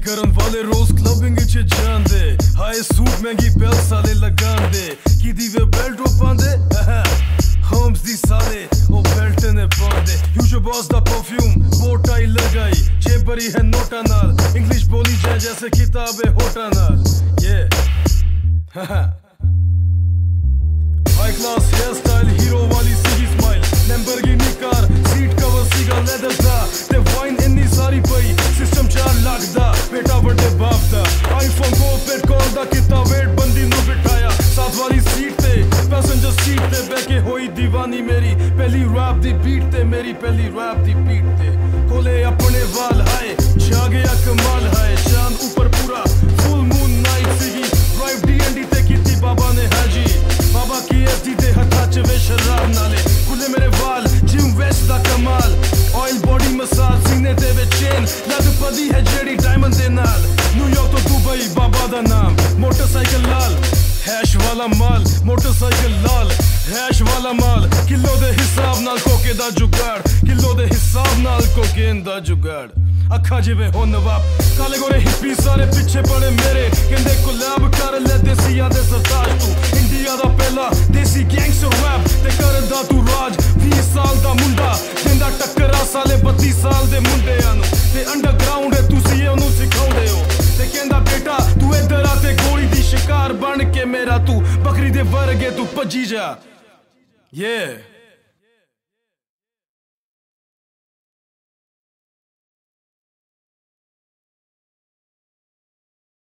ਕਰਨ ਵਾਲੇ ਰੋਜ਼ ਕਲੱਬਿੰਗ 'ਚ ਜਾਂਦੇ ਹਾਏ ਸੂਟ ਮਹਿੰਗੀ ਬੈਲ ਸਾਲੇ ਲਗਾਉਂਦੇ ਕਿਦੀ ਵੇ ਬੈਲਟ ਉਹ ਪਾਉਂਦੇ ਹੋਮਸ ਦੀ ਸਾਰੇ ਉਹ ਬੈਲਟ ਨੇ ਪਾਉਂਦੇ ਯੂਜੋ ਬॉस ਦਾ ਪਰਫਿਊਮ ਬੋਟਾਈ ਲਗਾਈ ਜੇ ਭਰੀ ਹੈ ਨੋਟਾਂ ਨਾਲ ਇੰਗਲਿਸ਼ ਬੋਲੀ ਜਾਏ ਜੈਸੇ ਕਿਤਾਬ ਹੈ ਹੋਟਾਂ ਨਾਲ high class hair style hero वाली सीधी smile Lamborghini car seat cover सीगा लेदर दा ते वाइन इन्नी सारी पई सिस्टम 4 लाख दा बेटा बड़े बाप दा आईफोन को पेट कॉल दा कितना वेट बंदी नु बिठाया साथ वाली सीट ते पैसेंजर सीट ते बैठे होई दीवानी मेरी पहली रैप दी बीट ते मेरी पहली रैप दी बीट ते खोले अपने वाल हाय छा गया कमाल हाय चांद ऊपर पूरा फुल मून नाइट सीगी ड्राइव डीएनडी ते कीती बाबा ने हाजी बाबा की एसडी दे हथा च वे शराब नाले खुले मेरे वाल जिम वेस्ट दा कमाल ऑयल बॉडी मसाज सीने ते वे चेन लग पदी है जेडी डायमंड दे नाल न्यूयॉर्क तो दुबई बाबा दा नाम मोटरसाइकिल लाल हैश वाला माल मोटरसाइकिल लाल हैश वाला माल किलो दे हिसाब नाल कोके दा जुगाड़ किलो दे हिसाब नाल कोकेन दा जुगाड़ अखा जिवे हो नवाब काले गोरे हिप्पी सारे पिछे पड़े मेरे कहंदे कोलैब कर ले देसिया दे सरताज तू इंडिया दा पहला देसी गैंगस्टर रैप ते करदा तू राज 20 साल दा मुंडा जिंदा टक्करा साले 32 साल दे मुंडियां नु ते अंडरग्राउंड है तुसी ओनू सिखाउंदे हो ते कहंदा बेटा तू इधर आ ते गोली दी शिकार बन के मेरा तू बकरी दे वर्गे तू भजी जा